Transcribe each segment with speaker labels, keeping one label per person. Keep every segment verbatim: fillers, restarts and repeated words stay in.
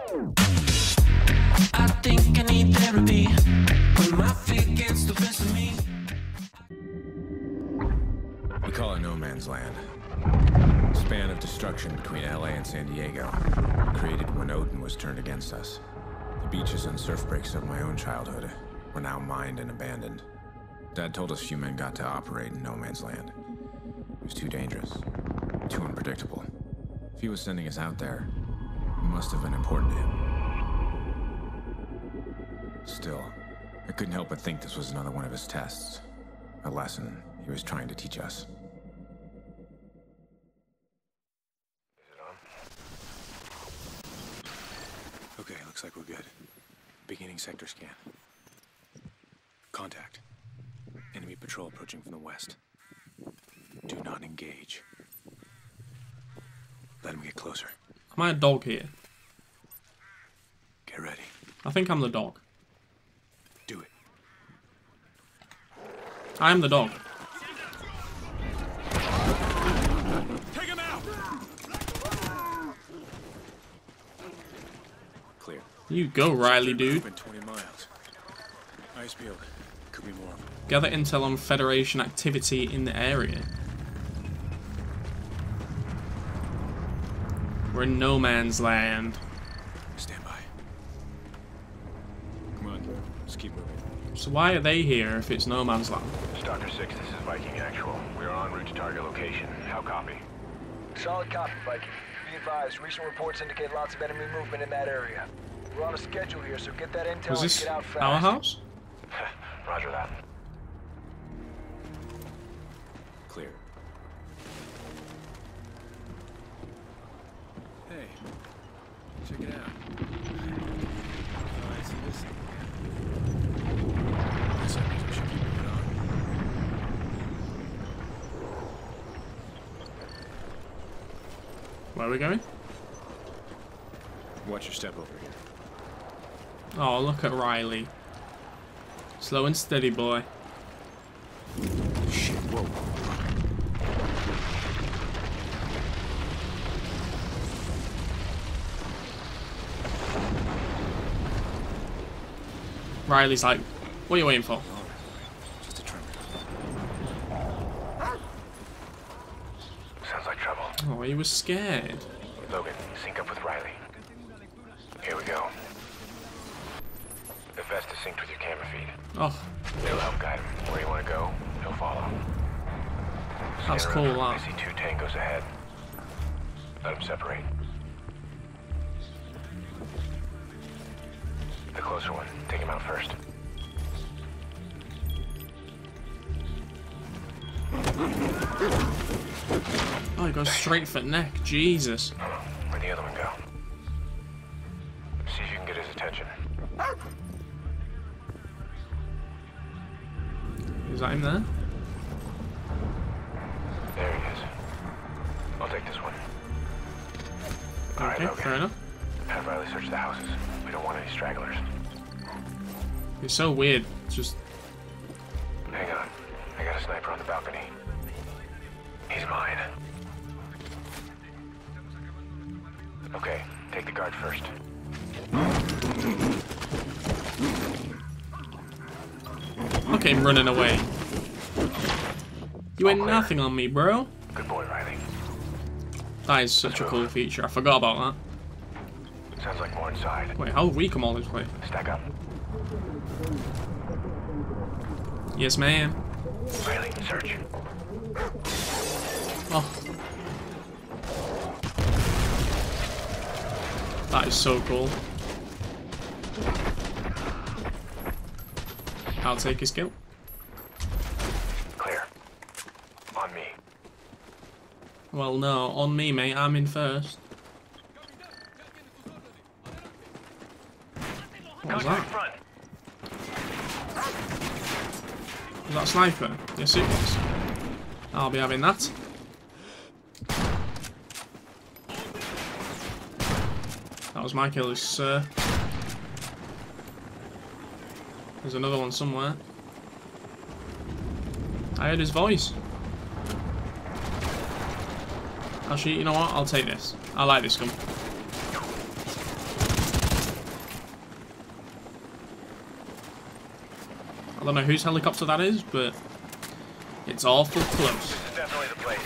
Speaker 1: I think I need therapy when my feet gets the best of me.
Speaker 2: We call it no man's land. Span of destruction between L A and San Diego, created when Odin was turned against us. The beaches and surf breaks of my own childhood were now mined and abandoned. Dad told us few men got to operate in no man's land. It was too dangerous, too unpredictable. If he was sending us out there, it must have been important to him. Still, I couldn't help but think this was another one of his tests. A lesson he was trying to teach us.
Speaker 3: Is it on?
Speaker 2: Okay, looks like we're good. Beginning sector scan. Contact. Enemy patrol approaching from the west. Do not engage. Let him get closer.
Speaker 4: Am I a dog here?
Speaker 2: Get ready.
Speaker 4: I think I'm the dog.
Speaker 2: Do it.
Speaker 4: I am the dog.
Speaker 2: Take him out! Clear.
Speaker 4: You go, Riley, dude.
Speaker 2: twenty miles. Ice field. Could be more.
Speaker 4: Gather intel on Federation activity in the area. We're in no man's land.
Speaker 2: Stand by. Come on, let's keep moving.
Speaker 4: So why are they here if it's no man's land?
Speaker 3: Stalker six, this is Viking Actual. We are en route to target location. How copy?
Speaker 5: Solid copy, Viking. Be advised, recent reports indicate lots of enemy movement in that area. We're on a schedule here, so get that intel
Speaker 4: Was
Speaker 5: and
Speaker 4: this
Speaker 5: get out fast.
Speaker 4: our house?
Speaker 3: Roger that.
Speaker 2: Clear. Hey, check it out. Oh, I see this thing. Guess that means we should keep moving on.
Speaker 4: Where are we going?
Speaker 2: Watch your step over here.
Speaker 4: Oh, look at Riley. Slow and steady, boy.
Speaker 2: Shit, whoa.
Speaker 4: Riley's like, what are you waiting for?
Speaker 2: Just a tremor.
Speaker 3: Sounds like trouble.
Speaker 4: Oh, he was scared.
Speaker 3: Logan, sync up with Riley. Here we go. The vest is synced with your camera feed.
Speaker 4: Oh,
Speaker 3: It'll help guide him. Where you want to go, he'll follow.
Speaker 4: that's
Speaker 3: Scan
Speaker 4: cool,
Speaker 3: around. I
Speaker 4: that.
Speaker 3: see two tangos ahead. Let them separate. The closer one, take him out first.
Speaker 4: Oh, he goes straight for neck. Jesus.
Speaker 3: Where'd the other one go? See if you can get his attention.
Speaker 4: Is that him there?
Speaker 3: There he is. I'll take this one. All right,
Speaker 4: Okay,
Speaker 3: Logan.
Speaker 4: fair enough.
Speaker 3: Have Riley search the houses. We don't want any stragglers.
Speaker 4: It's so weird. It's just,
Speaker 3: Hang on. I got a sniper on the balcony. He's mine. Okay, take the guard first.
Speaker 4: look at him running away. You ain't
Speaker 3: All clear.
Speaker 4: nothing on me, bro.
Speaker 3: Good boy, Riley.
Speaker 4: That is such a cool feature. I forgot about
Speaker 3: Sounds like more inside.
Speaker 4: that. Wait, how have we come all this way?
Speaker 3: Stack up.
Speaker 4: Yes, ma'am.
Speaker 3: Riley, search.
Speaker 4: Oh. That is so cool. I'll take his kill.
Speaker 3: Clear. On me.
Speaker 4: Well, no, on me, mate. I'm in first. What was that?
Speaker 3: Front.
Speaker 4: Was that a sniper? Yes, it was. I'll be having that. That was my kill, sir. There's another one somewhere. I heard his voice. Actually, you know what? I'll take this. I like this gun. I don't know whose helicopter that is, but it's awful close.
Speaker 3: This is definitely the place.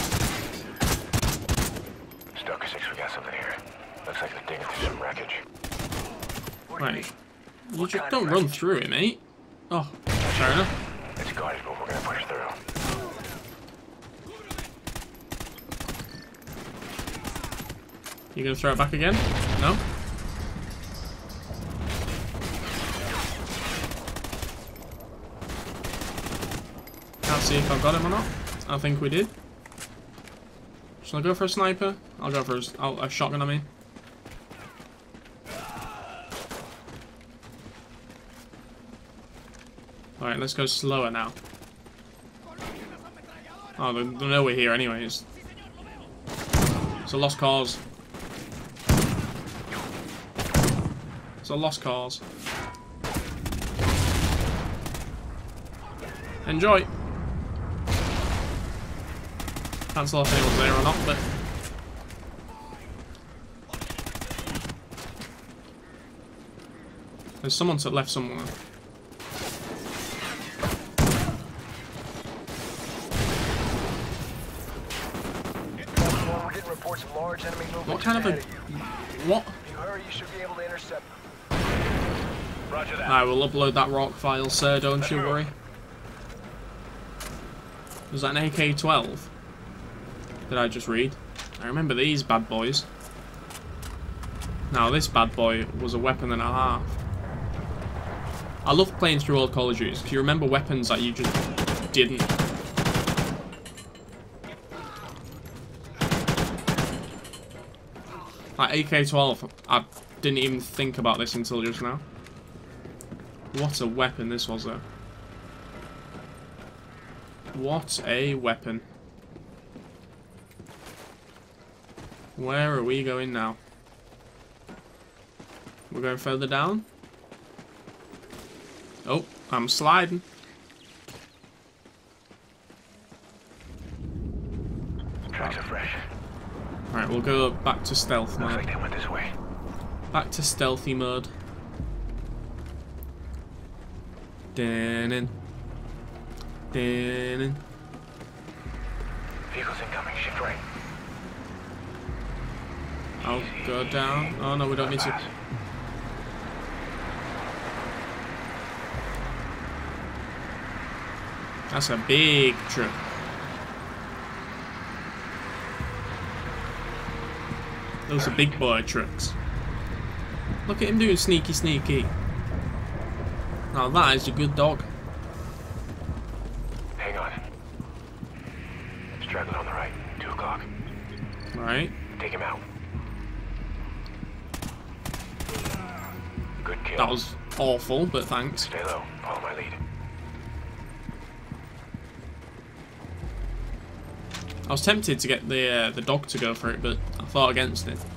Speaker 3: Stoker six, we got something here. Looks like they're digging through some wreckage.
Speaker 5: What do you
Speaker 4: Right.
Speaker 5: need?
Speaker 4: You
Speaker 5: What
Speaker 4: just
Speaker 5: kind
Speaker 4: don't
Speaker 5: of
Speaker 4: run
Speaker 5: wreckage?
Speaker 4: through it, mate. Oh, fair enough.
Speaker 3: It's guarded, but we're gonna push through.
Speaker 4: You gonna throw it back again? No? Can't see if I've got him or not. I think we did. Shall I go for a sniper? I'll go for a, oh, a shotgun, I mean. Alright, let's go slower now. Oh, they they know we're here anyways. It's a lost cause. It's a lost cause. Enjoy! Can't tell if anyone's there or not, but... There's someone to the left somewhere.
Speaker 5: We're getting reports of large enemy movement.
Speaker 4: What kind of a...
Speaker 5: just ahead you.
Speaker 4: What?
Speaker 5: If you hurry, you should be able to intercept them.
Speaker 3: Roger that.
Speaker 4: I will upload that rock file, sir, don't you worry. Was that an A K twelve? Did I just read? I remember these bad boys. Now this bad boy was a weapon and a half. I love playing through old Call of Duties because you remember weapons that you just didn't. Like A K twelve, I didn't even think about this until just now. What a weapon this was though. What a weapon. Where are we going now? We're going further down? Oh, I'm sliding.
Speaker 3: Tracks are fresh.
Speaker 4: Alright, we'll go back to stealth
Speaker 3: Looks
Speaker 4: mode.
Speaker 3: like they went this way.
Speaker 4: Back to stealthy mode. Dun-dun. Dun-dun.
Speaker 3: Vehicles incoming. Shift right.
Speaker 4: I'll go down. Oh no, we don't need to.
Speaker 3: Pass.
Speaker 4: That's a big truck. Those are big boy trucks. Look at him doing sneaky sneaky. Now that is a good dog.
Speaker 3: Hang on. Straggling on the right. Two o'clock.
Speaker 4: Right.
Speaker 3: Take him out. Good kill.
Speaker 4: That was awful, but thanks.
Speaker 3: Stay low. Follow my lead.
Speaker 4: I was tempted to get the uh, the dog to go for it, but I thought against it.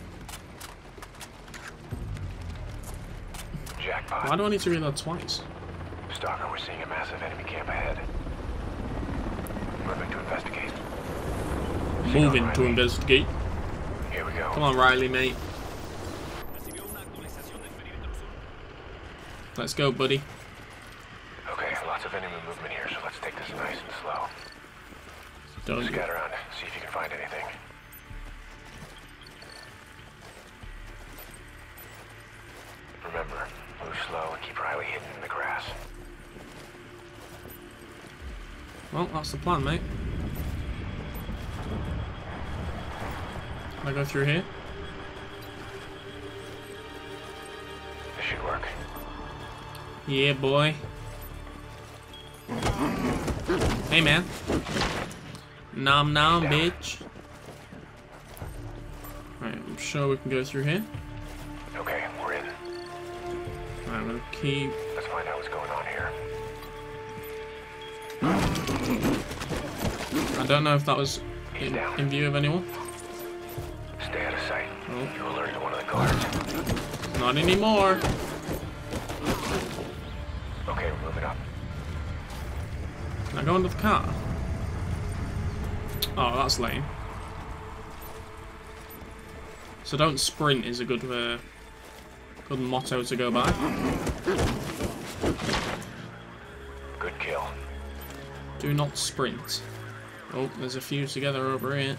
Speaker 3: Jackpot.
Speaker 4: Why do I need to reload twice?
Speaker 3: Stalker, we're seeing a massive enemy camp ahead. Moving to investigate.
Speaker 4: Moving to investigate.
Speaker 3: Here we go.
Speaker 4: Come on, Riley, mate. Let's go, buddy.
Speaker 3: Okay, lots of enemy movement here, so let's take this nice and slow.
Speaker 4: Don't.
Speaker 3: Scout around, see if you can find anything. Remember, move slow and keep Riley hidden in the grass.
Speaker 4: Well, that's the plan, mate. Can I go through here?
Speaker 3: This should work.
Speaker 4: Yeah, boy. Hey, man. Nom nom, bitch. Alright, I'm sure we can go through here.
Speaker 3: Okay, we're in.
Speaker 4: Alright, I'm gonna keep.
Speaker 3: Let's find out what's going on here.
Speaker 4: I don't know if that was in, in view of anyone.
Speaker 3: Stay out of sight.
Speaker 4: Oh.
Speaker 3: You alerted one of the guards.
Speaker 4: Not anymore.
Speaker 3: Okay, we're moving up.
Speaker 4: Can I go under the car? Oh, that's lame. So don't sprint is a good uh, good motto to go by. Do not sprint. Oh, there's a few together over here.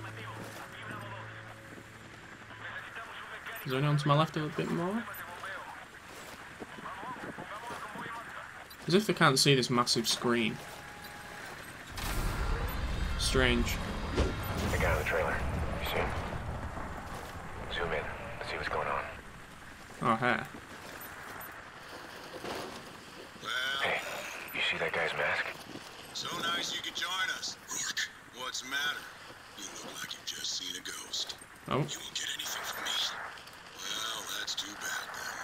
Speaker 4: Is there anyone to my left a bit more? As if they can't see this massive screen. Strange.
Speaker 3: The guy on the trailer. You see him? Zoom in. Let's see what's going on.
Speaker 4: Oh, hey.
Speaker 3: Hey, you see that guy's mask?
Speaker 6: So nice you could join us. Rourke, what's the matter? You look like you've just seen a ghost.
Speaker 4: Oh.
Speaker 6: You won't get anything from me. Well, that's too bad then.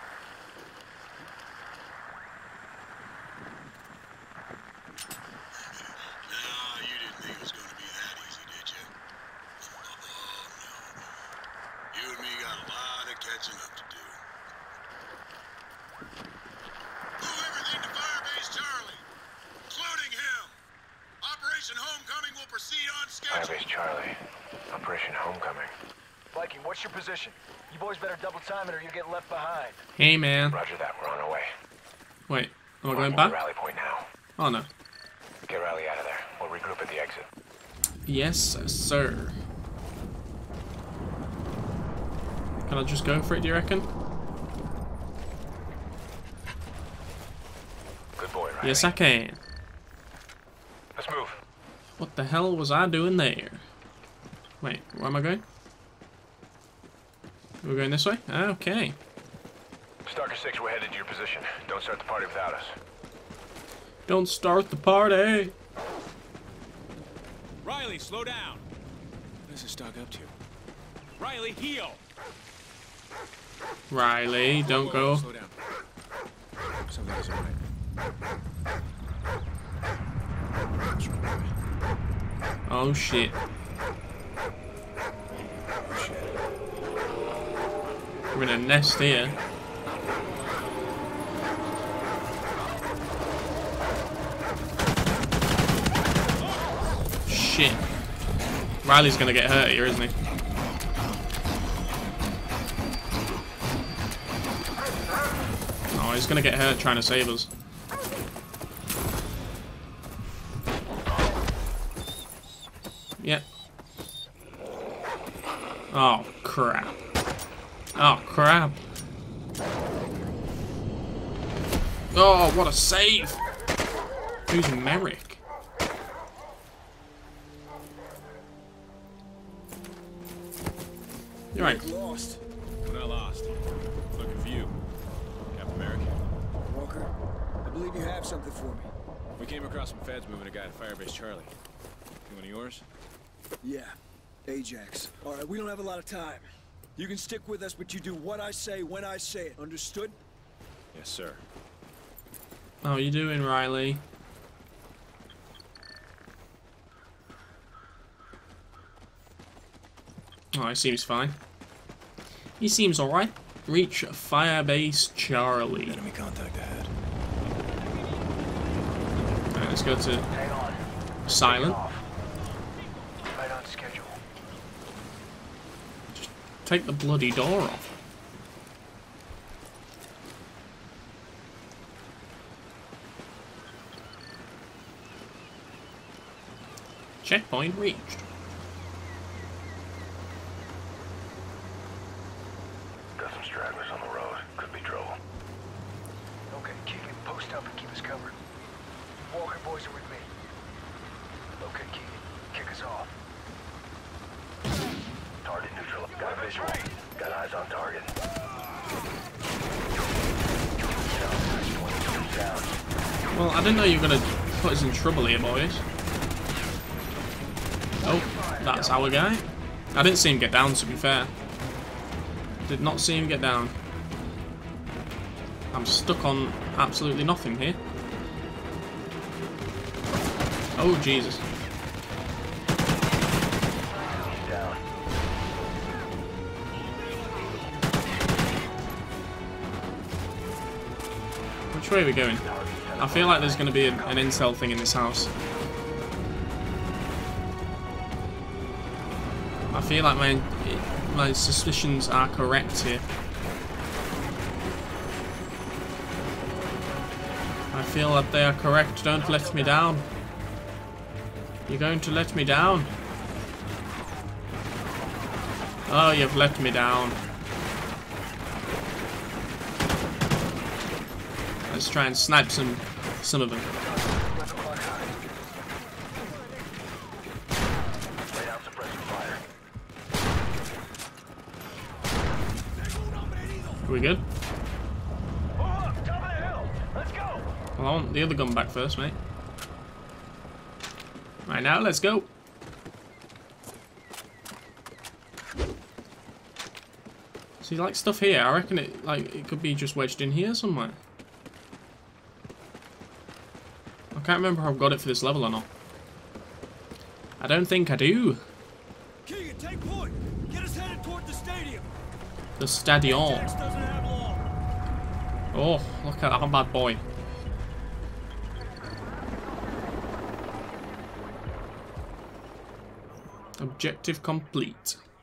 Speaker 6: Nah, you didn't think it was going to be that easy, did you? Oh, no. You and me got a lot of catching up to do. Move everything to Firebase Charlie, including him. Operation Homecoming will proceed on schedule.
Speaker 3: Firebase Charlie. Operation Homecoming.
Speaker 5: Viking, what's your position? You boys better double time it or you get left behind.
Speaker 4: Hey, man.
Speaker 3: Roger that. We're on our way.
Speaker 4: Wait, am I
Speaker 3: We're
Speaker 4: going
Speaker 3: on
Speaker 4: back?
Speaker 3: the rally point now.
Speaker 4: Oh, no.
Speaker 3: Get Riley out of there. We'll regroup at the exit.
Speaker 4: Yes, sir. Can I just go for it, do you reckon?
Speaker 3: Good boy, Riley.
Speaker 4: Yes, I can.
Speaker 3: Let's move.
Speaker 4: What the hell was I doing there? Wait, where am I going? We're going this way? Okay.
Speaker 3: Stalker six, we're headed to your position. Don't start the party without us.
Speaker 4: Don't start the party!
Speaker 7: Riley, slow down.
Speaker 2: What is this dog up to?
Speaker 7: Riley, heel.
Speaker 4: Riley, don't go.
Speaker 2: Slow down. Something isn't right. What's wrong with me?
Speaker 4: Oh shit.
Speaker 2: Oh shit.
Speaker 4: We're in a nest here. Shit. Riley's gonna get hurt here, isn't he? Oh, he's gonna get hurt trying to save us. Yep. Oh, crap. Oh, crap. Oh, what a save! Who's Merrick? You're right.
Speaker 7: Lost. We're not lost. Looking for you, Captain America.
Speaker 8: Walker, I believe you have something for me.
Speaker 2: We came across some feds moving a guy to Firebase Charlie. You one of yours?
Speaker 8: Yeah, Ajax. All right, we don't have a lot of time. You can stick with us, but you do what I say when I say it. Understood?
Speaker 2: Yes, sir.
Speaker 4: How you doing, Riley? Oh, he seems fine. He seems alright. Reach Firebase Charlie.
Speaker 2: Enemy contact ahead.
Speaker 4: Alright, let's go to
Speaker 5: Hang on.
Speaker 4: silent.
Speaker 5: Right on schedule.
Speaker 4: Take the bloody door off. Checkpoint reached.
Speaker 3: Got some stragglers on the road. Could be trouble.
Speaker 5: Okay, Keegan, post up and keep us covered. You Walker boys are with me. Okay, Keegan, kick us off.
Speaker 3: Target neutral. Got a visual. Got eyes on target.
Speaker 4: Well, I didn't know you were gonna put us in trouble here, boys. Oh, that's our guy. I didn't see him get down, to be fair. Did not see him get down. I'm stuck on absolutely nothing here. Oh, Jesus. Which way are we going? I feel like there's going to be an, an intel thing in this house. I feel like my my suspicions are correct here. I feel that they are correct. Don't let me down. You're going to let me down? Oh, you've let me down. Let's try and snipe some, some of them. Are we good? Well, I want the other gun back first, mate. Right now, let's go. See, like stuff here. I reckon it like it could be just wedged in here somewhere. I can't remember if I've got it for this level or not. I don't think I do.
Speaker 8: Keegan, take point. Get us headed toward the stadium.
Speaker 4: The stadion.
Speaker 8: Ajax doesn't have long.
Speaker 4: Oh, look at that bad boy. Objective complete.